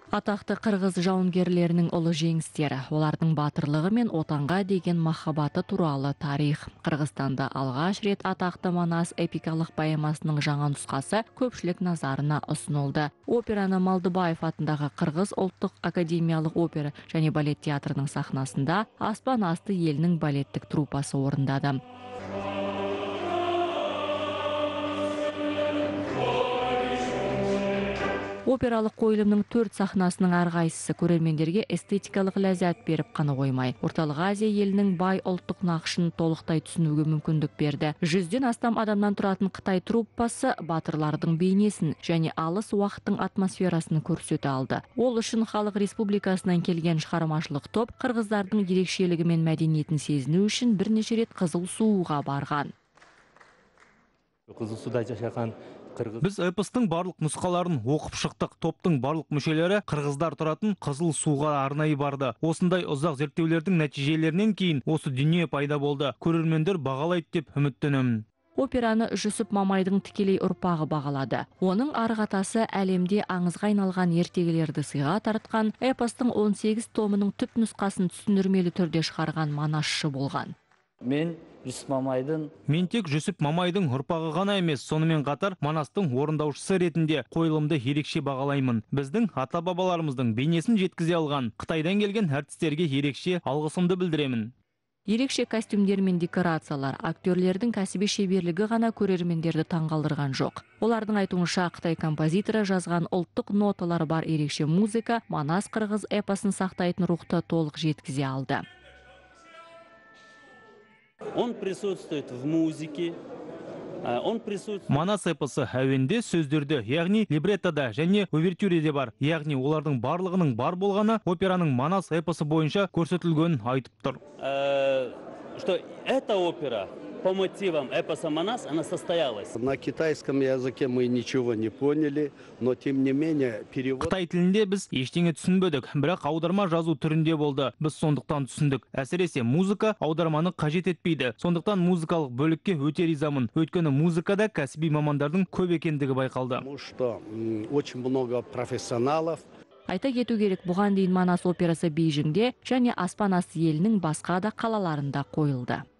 Атақты қырғыз жауынгерлерінің ұлы жеңістері, олардың батырлығы мен отанға деген махаббаты туралы тарих. Қырғызстанда алғаш рет атақты Манас эпикалық поэмасының жаңа нұсқасы көпшілік назарына ұсынылды. Операны Малдыбаев атындағы Қырғыз ұлттық академиялық опера және балет театрының сахнасында Аспан асты елінің балеттік труппасы орындады. Опералық қойылымның 4 сахнасының әрқайсысы көрермендерге эстетикалық ләззат беріп қана қоймай, Орталық Азия елінің бай ұлттық нақышын толықтай түсінуге мүмкіндік берді. 100-ден астам адамнан тұратын Қытай труппасы батырлардың бейнесін және алыс уақыттың атмосферасын көрсете алды. Ол үшін Халық Республикасынан келген шығармашылық топ қырғыздардың ерекшелігі мен мәдениетін сезіну үшін бірнеше рет Қызылсуға барған. Қызылсуда жашаған Біз эпостың барлық нұсқаларын оқып шықтық. Топтың барлық мүшелері қырғыздар тұратын Қызылсуға арнайы барды. Осындай ұзақ зерттеулердің нәтижелерінен кейін осы дүние пайда болды. Көрермендер бағалайды деп үміттенемін. Операны Жүсіп Мамайдың тікелей ұрпағы бағалады. Оның арғатасы әлемде аңызға айналған ертегілерді сыйға тартқан, эпостың 18 томының түп нұсқасын түсіндірмелі түрде шығарған Манасшы болған. Мен тек Жүсіп Мамайдың ұрпағы ғана емес, сонымен қатар Манастың орындаушысы ретінде қойылымды ерекше бағалаймын. Біздің ата-бабаларымыздың бейнесін жеткізе алған Қытайдан келген әртістерге ерекше алғысымды білдіремін. Ерекше костюмдер мен декорациялар, актерлердің кәсіби шеберлігі ғана көрермендерді таңғалдырған жоқ. Олардың айтуынша, Қытай композиторы жазған ұлттық ноталар бар ерекше музыка Манас қырғыз эпосын сақтайтын рухты толық жеткізе алды. Он присутствует в музыке, Манас эпосы әуенде, сөздерде, яғни либреттода және увертюреде бар. Яғни олардың барлығының бар болғаны операның Манас эпосы бойынша көрсетілгенін айтып тұр. Что эта опера по мотивам эпоса Манас, она состоялась. На китайском языке мы ничего не поняли, но тем не менее перевод... Қытай тілінде біз ештеңе түсінбедік, бірақ аударма жазу түрінде болды. Біз сондықтан түсіндік. Әсіресе музыка аударманы қажет етпейді. Сондықтан музыкалық бөлікке өте ризамын. Өйткені музыкада кәсіби мамандардың көп екендігі байқалды. Потому что очень много профессионалов. Айта кету керек, бұған дейін Манас операсы Бейжіңде және Аспан асты елінің басқа да қалаларында қойылды.